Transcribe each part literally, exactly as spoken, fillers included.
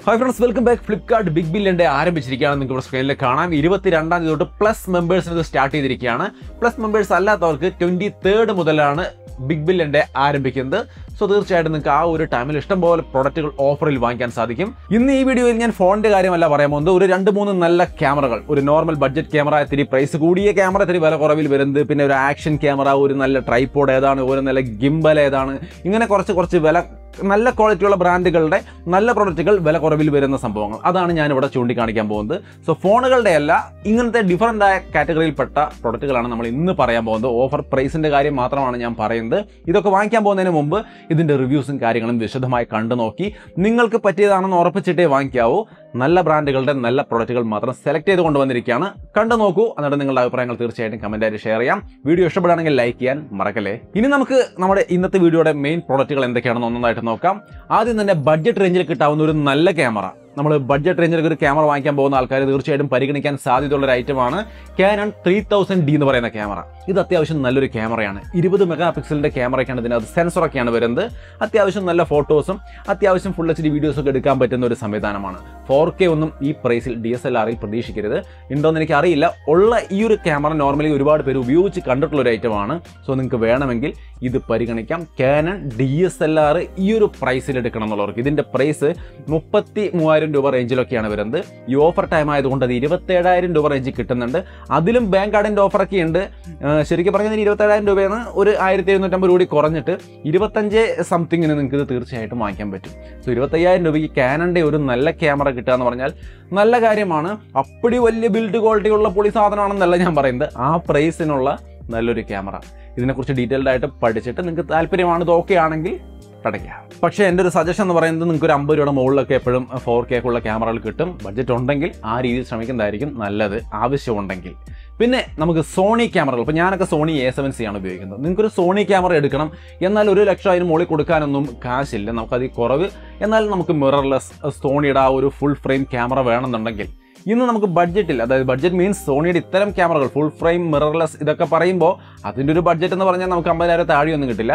Hi friends, welcome back. Flipkart Big Billion Day ആരംഭിച്ചിരിക്കുകയാണ്. നിങ്ങൾക്ക് ഇവിടെ സ്ക്രീനിൽ കാണാം. ഇരുപത്തിരണ്ടാം തീയതി തൊട്ട് പ്ലസ് മെമ്പേഴ്സിന് ഇത് സ്റ്റാർട്ട് ചെയ്തിരിക്കുകയാണ്. പ്ലസ് മെമ്പേഴ്സ് അല്ലാത്തവർക്ക് ട്വന്റി തേർഡ് മുതലാണ് ബിഗ് ബില്യൺ ഡേ ആരംഭിക്കുന്നത്. സോ തീർച്ചയായിട്ടും നിങ്ങൾക്ക് ആ ഒരു ടൈമിൽ ഇഷ്ടംപോലെ പ്രൊഡക്റ്റുകൾ ഓഫറിൽ വാങ്ങിക്കാൻ സാധിക്കും. ഇന്ന് ഈ വീഡിയോയിൽ ഞാൻ ഫോണിന്റെ കാര്യമല്ല പറയാൻ പോകുന്നത്. ഒരു രണ്ട് മൂന്ന് നല്ല ക്യാമറകൾ, ഒരു നോർമൽ ബഡ്ജറ്റ് ക്യാമറ, ഇത്തിരി പ്രൈസ് കൂടിയ ക്യാമറ, ഇത്തിരി വില കുറവിൽ വരുന്നത്, പിന്നെ ഒരു ആക്ഷൻ ക്യാമറ, ഒരു നല്ല ട്രൈപോഡ് ഏതാണ്, ഒരു നല്ല ഗിംബൽ ഏതാണ്, ഇങ്ങനെ കുറച്ച് കുറച്ച് വില നല്ല ക്വാളിറ്റിയുള്ള ബ്രാൻഡുകളുടെ നല്ല പ്രൊഡക്റ്റുകൾ വില കുറവിൽ വരുന്ന സംഭവങ്ങൾ, അതാണ് ഞാനിവിടെ ചൂണ്ടിക്കാണിക്കാൻ പോകുന്നത്. സോ ഫോണുകളുടെ അല്ല, ഇങ്ങനത്തെ ഡിഫറൻ്റ് ആയ കാറ്റഗറിയിൽപ്പെട്ട പ്രൊഡക്റ്റുകളാണ് നമ്മൾ ഇന്ന് പറയാൻ പോകുന്നത്. ഓഫർ പ്രൈസിൻ്റെ കാര്യം മാത്രമാണ് ഞാൻ പറയുന്നത്. ഇതൊക്കെ വാങ്ങിക്കാൻ പോകുന്നതിന് മുമ്പ് ഇതിൻ്റെ റിവ്യൂസും കാര്യങ്ങളും വിശദമായി കണ്ടു നോക്കി നിങ്ങൾക്ക് പറ്റിയതാണെന്ന് ഉറപ്പിച്ചിട്ടേ വാങ്ങിക്കാവൂ. നല്ല ബ്രാൻഡുകളുടെ നല്ല പ്രൊഡക്റ്റുകൾ മാത്രം സെലക്ട് ചെയ്ത് കൊണ്ടുവന്നിരിക്കുകയാണ്. കണ്ടു നോക്കൂ, എന്നിട്ട് നിങ്ങളുടെ അഭിപ്രായങ്ങൾ തീർച്ചയായിട്ടും കമൻറ്റായിട്ട് ഷെയർ ചെയ്യാം. വീഡിയോ ഇഷ്ടപ്പെടുകയാണെങ്കിൽ ലൈക്ക് ചെയ്യാൻ മറക്കല്ലേ. ഇനി നമുക്ക് നമ്മുടെ ഇന്നത്തെ വീഡിയോയുടെ മെയിൻ പ്രൊഡക്റ്റുകൾ എന്തൊക്കെയാണെന്ന് ഒന്നൊന്നായിട്ട് നോക്കാം. ആദ്യം തന്നെ ബഡ്ജറ്റ് റേഞ്ചിൽ കിട്ടാവുന്ന ഒരു നല്ല ക്യാമറ. നമ്മൾ ബഡ്ജറ്റ് റേഞ്ചിലേക്ക് ഒരു ക്യാമറ വാങ്ങിക്കാൻ പോകുന്ന ആൾക്കാർ തീർച്ചയായിട്ടും പരിഗണിക്കാൻ സാധ്യതയുള്ള ഒരു ഐറ്റമാണ് കാനൺ ത്രീ തൗസൻഡ് ഡി എന്ന് പറയുന്ന ക്യാമറ. ഇത് അത്യാവശ്യം നല്ലൊരു ക്യാമറയാണ്. ഇരുപത് മെഗാ പിക്സലിന്റെ ക്യാമറയ്ക്കാണ് ഇതിനകത്ത് സെൻസറൊക്കെയാണ് വരുന്നത്. അത്യാവശ്യം നല്ല ഫോട്ടോസും അത്യാവശ്യം ഫുൾ എച്ച് ഡി വീഡിയോസൊക്കെ എടുക്കാൻ പറ്റുന്ന ഒരു സംവിധാനമാണ്. ഫോർ കെ ഒന്നും ഈ പ്രൈസിൽ ഡി എസ് എൽ ആറിൽ പ്രതീക്ഷിക്കരുത്. ഉണ്ടോയെന്ന് എനിക്ക് അറിയില്ല. ഉള്ള ഈ ഒരു ക്യാമറ നോർമലി ഒരുപാട് പേര് ഉപയോഗിച്ച് കണ്ടിട്ടുള്ള ഒരു ഐറ്റമാണ്. സോ നിങ്ങൾക്ക് വേണമെങ്കിൽ ഇത് പരിഗണിക്കാം. Canon D S L R ഈ ഒരു പ്രൈസിൽ എടുക്കണം എന്നുള്ളവർക്ക് ഇതിന്റെ പ്രൈസ് മുപ്പത്തി മൂവായിരം രൂപ റേഞ്ചിലൊക്കെയാണ് വരുന്നത്. ഈ ഓഫർ ടൈം ആയതുകൊണ്ട് അത് ഇരുപത്തേഴായിരം രൂപ റേഞ്ചിൽ കിട്ടുന്നുണ്ട്. അതിലും ബാങ്ക് കാർഡിന്റെ ഓഫറൊക്കെ ഉണ്ട്. ശരിക്കും പറഞ്ഞാൽ ഇരുപത്തേഴായിരം രൂപയാണ് ഒരു ആയിരത്തി എഴുന്നൂറ്റമ്പത് രൂപ കുറഞ്ഞിട്ട് ഇരുപത്തഞ്ച് സംതിങ്ങിന് നിങ്ങൾക്ക് ഇത് തീർച്ചയായിട്ടും വാങ്ങിക്കാൻ പറ്റും. സോ ഇരുപത്തയ്യായിരം രൂപയ്ക്ക് കാനണിന്റെ ഒരു നല്ല ക്യാമറ കിട്ടുക എന്ന് പറഞ്ഞാൽ നല്ല കാര്യമാണ്. അപ്പടി വലിയ ബിൽഡ് ക്വാളിറ്റി ഉള്ള പൊളി സാധനമാണെന്നല്ല ഞാൻ പറയുന്നത്. ആ പ്രൈസിനുള്ള നല്ലൊരു ക്യാമറ. ഇതിനെക്കുറിച്ച് ഡീറ്റെയിൽഡ് ആയിട്ട് പഠിച്ചിട്ട് നിങ്ങൾക്ക് താല്പര്യമാണ്, ഇത് ഓക്കെ ആണെങ്കിൽ അടയ്ക്കാം. പക്ഷേ എൻ്റെ ഒരു സജഷൻ എന്ന് പറയുന്നത് നിങ്ങൾക്ക് ഒരു അമ്പത് രൂപയുടെ മുകളിലൊക്കെ എപ്പോഴും ഫോർ കെ ഉള്ള ക്യാമറകൾ കിട്ടും. ബഡ്ജറ്റ് ഉണ്ടെങ്കിൽ ആ രീതിയിൽ ശ്രമിക്കുന്നതായിരിക്കും നല്ലത്, ആവശ്യമുണ്ടെങ്കിൽ. പിന്നെ നമുക്ക് സോണി ക്യാമറകൾ, ഇപ്പോൾ ഞാനൊക്കെ സോണി എ സെവൻ സി ആണ് ഉപയോഗിക്കുന്നത്. നിങ്ങൾക്കൊരു സോണി ക്യാമറ എടുക്കണം, എന്നാൽ ഒരു ലക്ഷം അതിന് മുകളിൽ കൊടുക്കാനൊന്നും കാശില്ല, നമുക്കതിൽ കുറവ്. എന്നാൽ നമുക്ക് മിറർലെസ് സോണിയുടെ ആ ഒരു ഫുൾ ഫ്രെയിം ക്യാമറ വേണമെന്നുണ്ടെങ്കിൽ ഇന്ന് നമുക്ക് ബഡ്ജറ്റിൽ, അതായത് ബഡ്ജറ്റ് മീൻസ് സോണിയുടെ ഇത്തരം ക്യാമറകൾ ഫുൾ ഫ്രെയിം മിറർലെസ് ഇതൊക്കെ പറയുമ്പോൾ അതിൻ്റെ ഒരു ബഡ്ജറ്റ് എന്ന് പറഞ്ഞാൽ നമുക്ക് അമ്പതിനായിരം താഴെയൊന്നും കിട്ടില്ല.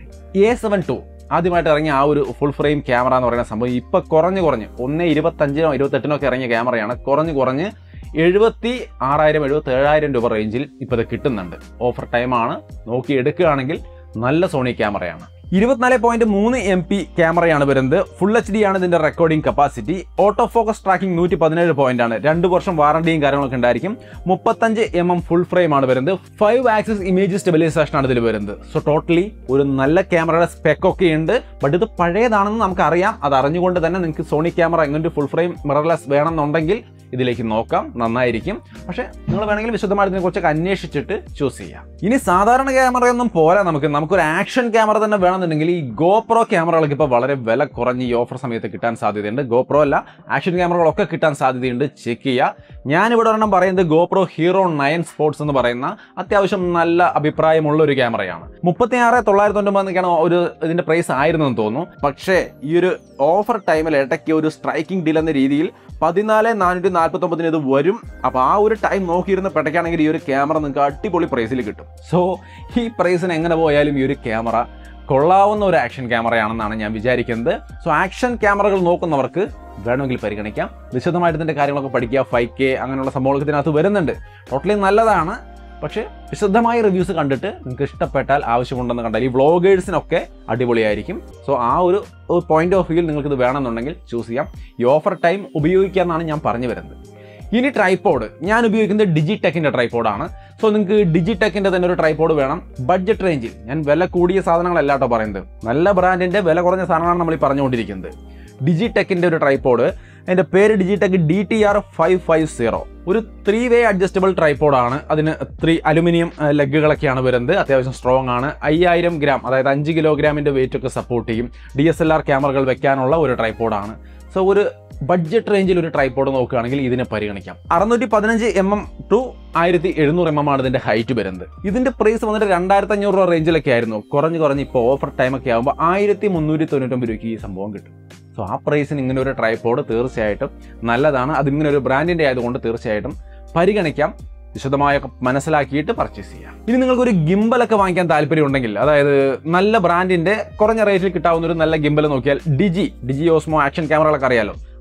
എ സെവൻ ടു ആദ്യമായിട്ട് ഇറങ്ങിയ ആ ഒരു ഫുൾ ഫ്രെയിം ക്യാമറ എന്ന് പറയുന്ന സംഭവം ഇപ്പോൾ കുറഞ്ഞ് കുറഞ്ഞ് ഒന്ന് ഇരുപത്തഞ്ചിനോ ഇരുപത്തെട്ടിനോ ഒക്കെ ഇറങ്ങിയ ക്യാമറയാണ്. കുറഞ്ഞ് കുറഞ്ഞ് എഴുപത്തി ആറായിരം എഴുപത്തി ഏഴായിരം രൂപ റേഞ്ചിൽ ഇപ്പോൾ ഇത് കിട്ടുന്നുണ്ട്. ഓഫർ ടൈമാണ്, നോക്കി എടുക്കുകയാണെങ്കിൽ നല്ല സോണി ക്യാമറയാണ്. ഇരുപത്തിനാല് പോയിന്റ് മൂന്ന് എം പി ക്യാമറയാണ് വരുന്നത്. ഫുൾ എച്ച് ഡി ആണ് ഇതിന്റെ recording capacity. Auto focus tracking നൂറ്റി പതിനേഴ് പോയിന്റ് ആണ്. രണ്ട് വർഷം വാറണ്ടിയും കാര്യങ്ങളൊക്കെ ഉണ്ടായിരിക്കും. മുപ്പത്തഞ്ച് എം എം ഫുൾ ഫ്രെയിം ആണ് വരുന്നത്. ഫൈവ് ആക്സിസ് ഇമേജ് സ്റ്റെബിലൈസേഷൻ ആണ് ഇതിൽ വരുന്നത്. സോ ടോട്ടലി ഒരു നല്ല ക്യാമറയുടെ സ്പെക്ക് ഒക്കെ ഉണ്ട്. ബട്ട് ഇത് പഴയതാണെന്ന് നമുക്ക് അറിയാം. അത് അറിഞ്ഞുകൊണ്ട് തന്നെ നിങ്ങൾക്ക് സോണി ക്യാമറ എങ്ങനെ ഫുൾ ഫ്രെയിം മിറർലെസ് വേണമെന്നുണ്ടെങ്കിൽ ഇതിലേക്ക് നോക്കാം, നന്നായിരിക്കും. പക്ഷേ നിങ്ങൾ വേണമെങ്കിൽ വിശദമായിട്ട് ഇതിനെക്കുറിച്ചൊക്കെ അന്വേഷിച്ചിട്ട് ചൂസ് ചെയ്യാം. ഇനി സാധാരണ ക്യാമറയൊന്നും പോരാ, നമുക്ക് നമുക്കൊരു ആക്ഷൻ ക്യാമറ തന്നെ വേണമെന്നുണ്ടെങ്കിൽ ഈ ഗോപ്രോ ക്യാമറകൾക്ക് ഇപ്പോൾ വളരെ വില കുറഞ്ഞ് ഈ ഓഫർ സമയത്ത് കിട്ടാൻ സാധ്യതയുണ്ട്. ഗോപ്രോ അല്ല, ആക്ഷൻ ക്യാമറകളൊക്കെ കിട്ടാൻ സാധ്യതയുണ്ട്. ചെക്ക് ചെയ്യുക. ഞാനിവിടെ ഒരെണ്ണം പറയുന്നത് ഗോപ്രോ ഹീറോ നയൻ സ്പോർട്സ് എന്ന് പറയുന്ന അത്യാവശ്യം നല്ല അഭിപ്രായമുള്ള ഒരു ക്യാമറയാണ്. മുപ്പത്തി ആറ് തൊള്ളായിരത്തി തൊണ്ണൂറ്റൊമ്പതൊക്കെയാണ് ഒരു ഇതിന്റെ പ്രൈസ് ആയിരുന്നെന്ന് തോന്നുന്നു. പക്ഷേ ഈ ഒരു ഓഫർ ടൈമിൽ ഇടയ്ക്ക് ഒരു സ്ട്രൈക്കിംഗ് ഡീൽ എന്ന രീതിയിൽ പതിനാല് നാനൂറ്റി നാൽപ്പത്തി ഒമ്പതിന് ഇത് വരും. അപ്പോൾ ആ ഒരു ടൈം നോക്കിയിരുന്ന് പെട്ടയ്ക്കാണെങ്കിൽ ഈ ഒരു ക്യാമറ നിങ്ങൾക്ക് അടിപൊളി പ്രൈസിൽ കിട്ടും. സോ ഈ പ്രൈസിന് എങ്ങനെ പോയാലും ഈ ഒരു ക്യാമറ കൊള്ളാവുന്ന ഒരു ആക്ഷൻ ക്യാമറയാണെന്നാണ് ഞാൻ വിചാരിക്കുന്നത്. സോ ആക്ഷൻ ക്യാമറകൾ നോക്കുന്നവർക്ക് വേണമെങ്കിൽ പരിഗണിക്കാം. വിശദമായിട്ട് ഇതിൻ്റെ കാര്യങ്ങളൊക്കെ പഠിക്കുക. ഫൈവ് കെ അങ്ങനെയുള്ള സംഭവങ്ങളൊക്കെ ഇതിനകത്ത് വരുന്നുണ്ട്. ടോട്ടലി നല്ലതാണ്. പക്ഷേ വിശദമായ റിവ്യൂസ് കണ്ടിട്ട് നിങ്ങൾക്ക് ഇഷ്ടപ്പെട്ടാൽ, ആവശ്യമുണ്ടെന്ന് കണ്ടാൽ ഈ വ്ളോഗേഴ്സിനൊക്കെ അടിപൊളിയായിരിക്കും. സോ ആ ഒരു പോയിന്റ് ഓഫ് വ്യൂവിൽ നിങ്ങൾക്ക് ഇത് വേണമെന്നുണ്ടെങ്കിൽ ചൂസ് ചെയ്യാം. ഈ ഓഫർ ടൈം ഉപയോഗിക്കാമെന്നാണ് ഞാൻ പറഞ്ഞു വരുന്നത്. ഇനി ട്രൈപോഡ്, ഞാൻ ഉപയോഗിക്കുന്നത് ഡിജിടെക്കിൻ്റെ ട്രൈപോഡാണ്. സോ നിങ്ങൾക്ക് ഡിജിടെക്കിൻ്റെ തന്നെ ഒരു ട്രൈപോഡ് വേണം ബഡ്ജറ്റ് റേഞ്ചിൽ. ഞാൻ വില കൂടിയ സാധനങ്ങളല്ല കേട്ടോ പറയുന്നത്, നല്ല ബ്രാൻഡിൻ്റെ വില കുറഞ്ഞ സാധനങ്ങളാണ് നമ്മൾ ഈ പറഞ്ഞുകൊണ്ടിരിക്കുന്നത്. ഡിജിടെക്കിൻ്റെ ഒരു ട്രൈപോഡ്, അതിൻ്റെ പേര് Digitek D T R five five zero. ഒരു ത്രീ വേ അഡ്ജസ്റ്റബിൾ ട്രൈപോഡാണ്. അതിന് ത്രീ അലുമിനിയം ലെഗുകളൊക്കെയാണ് വരുന്നത്. അത്യാവശ്യം സ്ട്രോങ് ആണ്. അയ്യായിരം ഗ്രാം അതായത് അഞ്ച് കിലോഗ്രാമിൻ്റെ വെയിറ്റ് ഒക്കെ സപ്പോർട്ട് ചെയ്യും. ഡി എസ് എൽ ആർ ക്യാമറകൾ വെക്കാനുള്ള ഒരു ട്രൈപോഡാണ്. സോ ഒരു ബഡ്ജറ്റ് റേഞ്ചിൽ ഒരു ട്രൈപോഡ് നോക്കുകയാണെങ്കിൽ ഇതിനെ പരിഗണിക്കാം. അറുന്നൂറ്റി പതിനഞ്ച് എം എം ടു ആയിരത്തി എഴുന്നൂറ് എം എം ആണ് ഇതിന്റെ ഹൈറ്റ് വരുന്നത്. ഇതിന്റെ പ്രൈസ് വന്നിട്ട് രണ്ടായിരത്തി അഞ്ഞൂറ് രൂപ റേഞ്ചിലൊക്കെ ആയിരുന്നു. കുറഞ്ഞ് കുറഞ്ഞ് ഇപ്പോൾ ഓഫർ ടൈമൊക്കെ ആകുമ്പോൾ ആയിരത്തി മുന്നൂറ്റി തൊണ്ണൂറ്റൊമ്പത് രൂപയ്ക്ക് ഈ സംഭവം കിട്ടും. സോ ആ പ്രൈസിന് ഇങ്ങനെ ഒരു ട്രൈപോഡ് തീർച്ചയായിട്ടും നല്ലതാണ്. അതിങ്ങനെ ഒരു ബ്രാൻഡിൻ്റെ ആയതുകൊണ്ട് തീർച്ചയായിട്ടും പരിഗണിക്കാം. വിശദമായൊക്കെ മനസ്സിലാക്കിയിട്ട് പർച്ചേസ് ചെയ്യാം. ഇനി നിങ്ങൾക്കൊരു ഗിംബലൊക്കെ വാങ്ങിക്കാൻ താല്പര്യമുണ്ടെങ്കിൽ, അതായത് നല്ല ബ്രാൻഡിന്റെ കുറഞ്ഞ റേറ്റിൽ കിട്ടാവുന്ന ഒരു നല്ല ഗിംബൽ നോക്കിയാൽ ഡിജി ഡിജി ഓസ്മോ ആക്ഷൻ ക്യാമറകളൊക്കെ അറിയാലോ,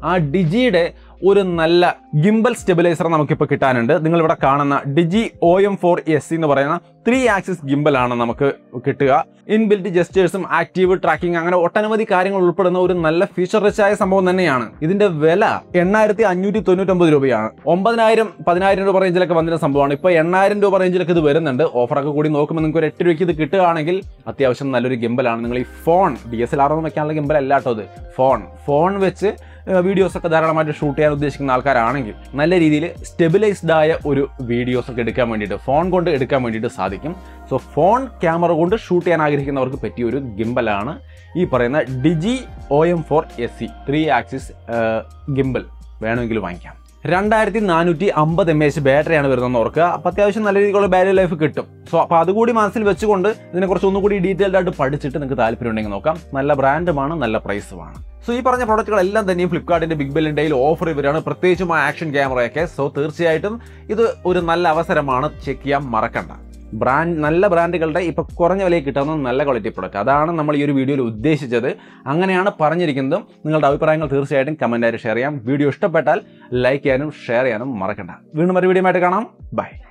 ആ ഡിജിയുടെ ഒരു നല്ല ഗിംബൽ സ്റ്റെബിലൈസർ നമുക്കിപ്പോൾ കിട്ടാനുണ്ട്. നിങ്ങളിവിടെ കാണുന്ന DJI O M four S എന്ന് പറയുന്ന ത്രീ ആക്സിസ് ഗിംബലാണ് നമുക്ക് കിട്ടുക. ഇൻബിൽറ്റ് ജെസ്റ്റേഴ്സും ആക്റ്റീവ് ട്രാക്കിംഗ് അങ്ങനെ ഒട്ടനവധി കാര്യങ്ങൾ ഉൾപ്പെടുന്ന ഒരു നല്ല ഫീച്ചർ റിച്ച് ആയ സംഭവം തന്നെയാണ്. ഇതിന്റെ വില എണ്ണായിരത്തി അഞ്ഞൂറ്റി തൊണ്ണൂറ്റൊമ്പത് രൂപയാണ്. ഒമ്പതിനായിരം പതിനായിരം രൂപ റേഞ്ചിലൊക്കെ വന്നിരുന്ന സംഭവമാണ്. ഇപ്പോൾ എണ്ണായിരം രൂപ റേഞ്ചിലൊക്കെ ഇത് വരുന്നുണ്ട്. ഓഫറൊക്കെ കൂടി നോക്കുമ്പോൾ നിങ്ങൾക്ക് ഒരു എട്ട് രൂപയ്ക്ക് ഇത് കിട്ടുകയാണെങ്കിൽ അത്യാവശ്യം നല്ലൊരു ഗിംബലാണ്. നിങ്ങൾ ഈ phone D S L R ഒന്നും വെക്കാനുള്ള ഗിംബൽ അല്ല കേട്ടോ ഇത്. ഫോൺ ഫോൺ വെച്ച് വീഡിയോസൊക്കെ ധാരാളമായിട്ട് ഷൂട്ട് ചെയ്യാൻ ഉദ്ദേശിക്കുന്ന ആൾക്കാരാണെങ്കിൽ നല്ല രീതിയിൽ സ്റ്റെബിലൈസ്ഡ് ആയ ഒരു വീഡിയോസൊക്കെ എടുക്കാൻ വേണ്ടിയിട്ട് ഫോൺ കൊണ്ട് എടുക്കാൻ വേണ്ടിയിട്ട് സാധിക്കും. സോ ഫോൺ ക്യാമറ കൊണ്ട് ഷൂട്ട് ചെയ്യാൻ ആഗ്രഹിക്കുന്നവർക്ക് പറ്റിയ ഒരു ഗിംബലാണ് ഈ പറയുന്ന DJI O M four S C three axis gimbal. വേണമെങ്കിൽ വാങ്ങിക്കാം. രണ്ടായിരത്തി നാനൂറ്റി അമ്പത് എം എച്ച് ബാറ്ററിയാണ് വരുന്നതെന്ന് ഓർക്കുക. അപ്പോൾ അത്യാവശ്യം നല്ല രീതിയിലുള്ള ബാറ്ററി ലൈഫ് കിട്ടും. സോ അപ്പോൾ അതുകൂടി മനസ്സിൽ വെച്ചുകൊണ്ട് ഇതിനെക്കുറിച്ച് ഒന്നുകൂടി ഡീറ്റെയിൽഡ് ആയിട്ട് പഠിച്ചിട്ട് നിങ്ങൾക്ക് താല്പര്യം ഉണ്ടെങ്കിൽ നോക്കാം. നല്ല ബ്രാൻഡുമാണ്, നല്ല പ്രൈസുമാണ്. സോ ഈ പറഞ്ഞ പ്രോഡക്റ്റുകളെല്ലാം തന്നെയും ഫ്ലിപ്കാർട്ടിൻ്റെ ബിഗ് ബില്യൺ ഡേയിൽ ഓഫർ ഇവരാണ്, പ്രത്യേകിച്ചും ആ ആക്ഷൻ ക്യാമറയൊക്കെ. സോ തീർച്ചയായിട്ടും ഇത് ഒരു നല്ല അവസരമാണ്, ചെക്ക് ചെയ്യാൻ മറക്കണ്ട. ബ്രാൻഡ് നല്ല ബ്രാൻഡുകളുടെ ഇപ്പോൾ കുറഞ്ഞ വിലയിൽ കിട്ടുന്ന നല്ല ക്വാളിറ്റി പ്രൊഡക്റ്റ്, അതാണ് നമ്മൾ ഈ ഒരു വീഡിയോയിൽ ഉദ്ദേശിച്ചത്. അങ്ങനെയാണ് പറഞ്ഞിരിക്കുന്നതും. നിങ്ങളുടെ അഭിപ്രായങ്ങൾ തീർച്ചയായിട്ടും കമൻറ്റായിട്ട് ഷെയർ ചെയ്യാം. വീഡിയോ ഇഷ്ടപ്പെട്ടാൽ ലൈക്ക് ചെയ്യാനും ഷെയർ ചെയ്യാനും മറക്കണ്ട. വീണ്ടും ഒരു വീഡിയോ ആയിട്ട് കാണാം. ബൈ.